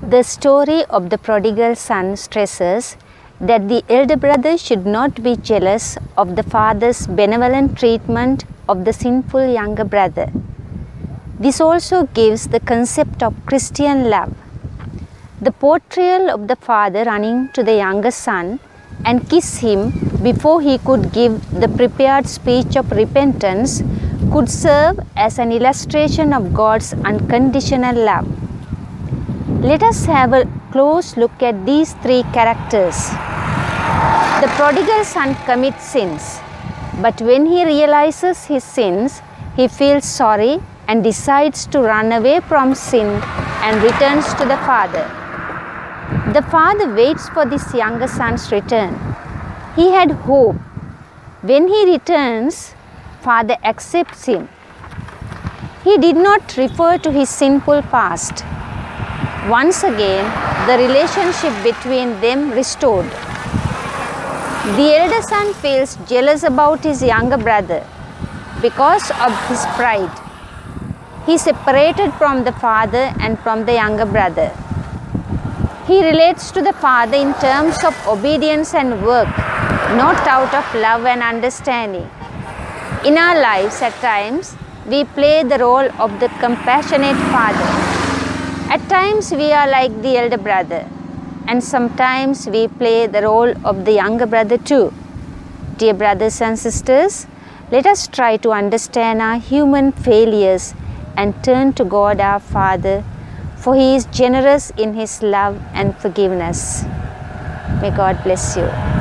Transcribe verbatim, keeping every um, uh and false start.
The story of the prodigal son stresses that the elder brother should not be jealous of the father's benevolent treatment of the sinful younger brother. This also gives the concept of Christian love. The portrayal of the father running to the younger son and kiss him before he could give the prepared speech of repentance could serve as an illustration of God's unconditional love. Let us have a close look at these three characters. The prodigal son commits sins, but when he realizes his sins, he feels sorry and decides to run away from sin and returns to the father. The father waits for this younger son's return. He had hope. When he returns, father accepts him. He did not refer to his sinful past. Once again, the relationship between them restored. The elder son feels jealous about his younger brother because of his pride. He separated from the father and from the younger brother. He relates to the father in terms of obedience and work, not out of love and understanding. In our lives, at times, we play the role of the compassionate father. At times we are like the elder brother, and sometimes we play the role of the younger brother too. Dear brothers and sisters, let us try to understand our human failures and turn to God our Father, for He is generous in His love and forgiveness. May God bless you.